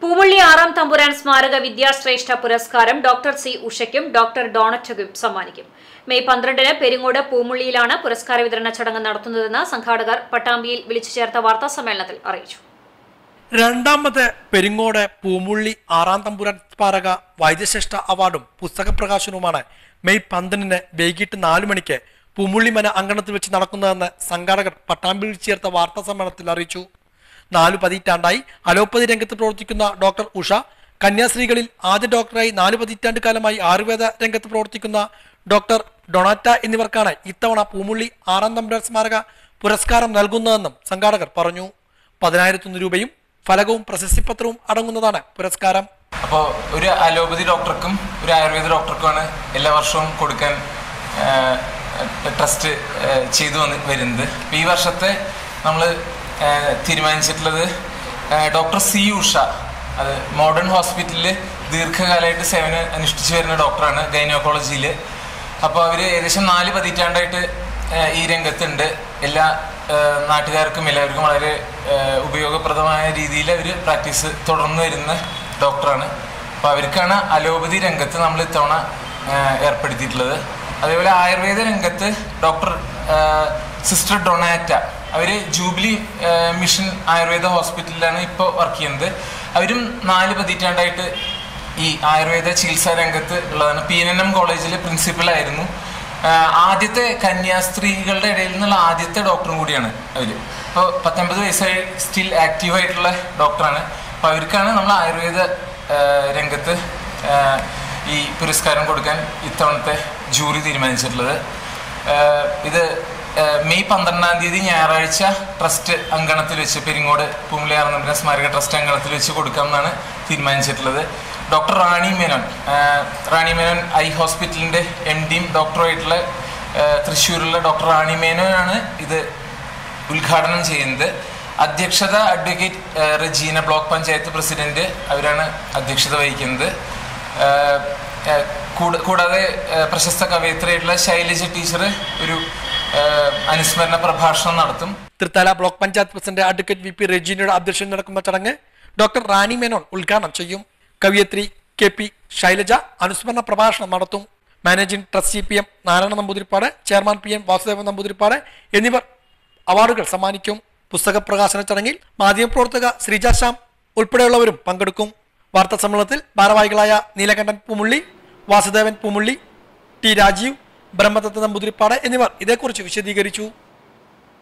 പൂമുള്ളി ആറാം തമ്പുരാൻ സ്മാരക വിദ്യാശ്രേഷ്ഠ പുരസ്കാരം ഡോക്ടർ സി ഉഷയ്ക്കും ഡോക്ടർ ഡോണറ്റയ്ക്കും സമ്മാനിക്കും. മെയ് 12-ന് പെരിങ്ങോട് പൂമുള്ളിയിലാണ് പുരസ്കാര വിതരണ ചടങ്ങ് നടത്തുന്നതെന്ന് സംഘാടകർ പട്ടാമ്പിയിൽ വിളിച്ചു ചേർത്ത വാർത്താസമ്മേളനത്തിൽ അറിയിച്ചു. രണ്ടാമത് പെരിങ്ങോട് പൂമുള്ളി ആറാം തമ്പുരാൻ സ്മാരക വൈദ്യശ്രേഷ്ഠ അവാർഡും പുസ്തക പ്രകാശനവുമാണ് മെയ് 12-ന് വൈകിട്ട് 4 മണിക്ക് പൂമുള്ളിമന അങ്കണത്തിൽ വെച്ച് നടക്കുന്നതെന്ന് സംഘാടകർ പട്ടാമ്പിയിൽ ചേർത്ത വാർത്താസമ്മേളനത്തിൽ അറിയിച്ചു. 4 പതിറ്റാണ്ടായി അലോപ്പതി രംഗത്ത് പ്രവർത്തിക്കുന്ന ഡോക്ടർ ഉഷ, കന്യാസ്ത്രീകളിൽ ആദ്യ ഡോക്ടറായി 4 പതിറ്റാണ്ട് കാലമായി ആയുർവേദ രംഗത്ത് പ്രവർത്തിക്കുന്ന ഡോക്ടർ ഡൊണാറ്റ എന്നിവർക്കാണ് ഇത്തവണ പൂമുള്ളി ആറാം തമ്പുരാൻ സ്മാരക പുരസ്കാരം നൽകുന്നതെന്നും സംഘാടകർ പറഞ്ഞു. 10,000 രൂപയും ഫലകവും പ്രശസ്തിപത്രവും അടങ്ങുന്നതാണ് പുരസ്കാരം. അപ്പോൾ ഒരു അലോപ്പതി ഡോക്ടർക്കും ഒരു ആയുർവേദ ഡോക്ടർക്കുമാണ് എല്ലാ വർഷവും കൊടുക്കാൻ ട്രസ്റ്റ് ചെയ്തു വരുന്നത്. ഈ വർഷത്തെ നമ്മൾ തീരുമാനിച്ചിട്ടുള്ളത് ഡോക്ടർ സി ഉഷ, അത് മോഡേൺ ഹോസ്പിറ്റലിൽ ദീർഘകാലമായിട്ട് സേവനം അനുഷ്ഠിച്ചു വരുന്ന ഡോക്ടറാണ് ഗൈനക്കോളജിയിൽ. അപ്പോൾ അവർ ഏകദേശം 4 പതിറ്റാണ്ടായിട്ട് ഈ രംഗത്തുണ്ട്. എല്ലാ നാട്ടുകാർക്കും എല്ലാവർക്കും വളരെ ഉപയോഗപ്രദമായ രീതിയിൽ അവർ പ്രാക്ടീസ് തുടർന്നു വരുന്ന ഡോക്ടറാണ്. അപ്പോൾ അവർക്കാണ് അലോപ്പതി രംഗത്ത് നമ്മൾ ഇത്തവണ ഏർപ്പെടുത്തിയിട്ടുള്ളത്. അതേപോലെ ആയുർവേദ രംഗത്ത് ഡോക്ടർ സിസ്റ്റർ ഡൊണാറ്റ, അവർ ജൂബിലി മിഷൻ ആയുർവേദ ഹോസ്പിറ്റലിലാണ് ഇപ്പോൾ വർക്ക് ചെയ്യുന്നത്. അവരും 4 പതിറ്റാണ്ടായിട്ട് ഈ ആയുർവേദ ചികിത്സാ രംഗത്ത് ഉള്ളതാണ്. PNM കോളേജിലെ പ്രിൻസിപ്പലായിരുന്നു. ആദ്യത്തെ കന്യാസ്ത്രീകളുടെ ഇടയിൽ നിന്നുള്ള ആദ്യത്തെ ഡോക്ടറും കൂടിയാണ് അവർ. ഇപ്പോൾ 19 വയസ്സായി സ്റ്റിൽ ആക്റ്റീവായിട്ടുള്ള ഡോക്ടറാണ്. അപ്പോൾ അവർക്കാണ് നമ്മൾ ആയുർവേദ രംഗത്ത് ഈ പുരസ്കാരം കൊടുക്കാൻ ഇത്തവണത്തെ ജൂറി തീരുമാനിച്ചിട്ടുള്ളത്. ഇത് മെയ് 12-ാം തീയതി ഞായറാഴ്ച ട്രസ്റ്റ് അങ്കണത്തിൽ വെച്ച്, പെരിങ്ങോട് പൂമുള്ളി ആറാം തമ്പുരാൻ സ്മാരക ട്രസ്റ്റ് അങ്കണത്തിൽ വെച്ച് കൊടുക്കാമെന്നാണ് തീരുമാനിച്ചിട്ടുള്ളത്. ഡോക്ടർ റാണി മേനോൻ ഐ ഹോസ്പിറ്റലിൻ്റെ MDയും ഡോക്ടറുമായിട്ടുള്ള തൃശ്ശൂരിലുള്ള ഡോക്ടർ റാണി മേനോനാണ് ഇത് ഉദ്ഘാടനം ചെയ്യുന്നത്. അധ്യക്ഷത advocate Rajeena, block panchayat president, അവരാണ് അധ്യക്ഷത വഹിക്കുന്നത്. കൂടാതെ പ്രശസ്ത കവയിത്രിയായിട്ടുള്ള ശൈലജ ടീച്ചർ ഒരു അനുസ്മരണ പ്രഭാഷണം നടത്തും. Thrithala block panchayat president advocate VP റജീനയുടെ അധ്യക്ഷതയിൽ നടക്കുന്ന ചടങ്ങ് ഡോക്ടർ റാണി മേനോൻ ഉദ്ഘാടനം ചെയ്യും. കവയിത്രി KP ശൈലജ അനുസ്മരണ പ്രഭാഷണം നടത്തും. Managing trustee PM Narayana Namboothiripad, chairman PM Vasudevan Namboothiripad എന്നിവർ അവാർഡുകൾ സമ്മാനിക്കും. പുസ്തക പ്രകാശന ചടങ്ങിൽ മാധ്യമപ്രവർത്തക ശ്രീജ ശ്യാം ഉൾപ്പെടെയുള്ളവരും പങ്കെടുക്കും. വാർത്താ സമ്മേളനത്തിൽ ഭാരവാഹികളായ നീലകണ്ഠൻ പൂമുള്ളി, വാസുദേവൻ പൂമുള്ളി, T രാജീവ്, ബ്രഹ്മദത്ത നമ്പൂതിരിപ്പാട് എന്നിവർ ഇതേക്കുറിച്ച് വിശദീകരിച്ചു.